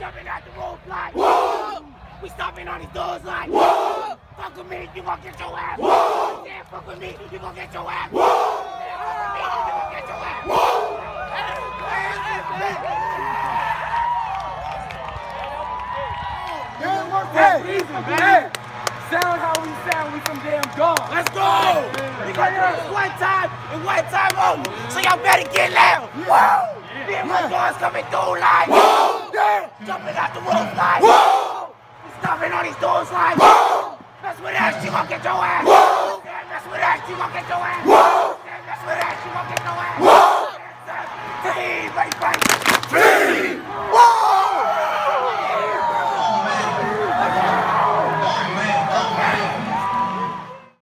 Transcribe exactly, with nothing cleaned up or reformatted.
jumping out the roof like, whoa! We stomping on these doors like, whoa! Fuck with me, you gon' get your ass. Whoa! Yeah, fuck with me, you gon' get your ass. Whoa! Yeah, fuck with me, you gon' get your ass. Whoa! Hey, easy, man. Sound how we sound, we some damn dogs. Let's go! We gonna do this one time and one time only. So y'all better get loud. Whoa! Me and my dogs coming through like, whoa! Yeah! Jumping out the roof like, whoa! We stomping on these doors like, whoa! Mess with us, you gon' get your ass. Whoa! Yeah, mess with us, you gon' get your ass.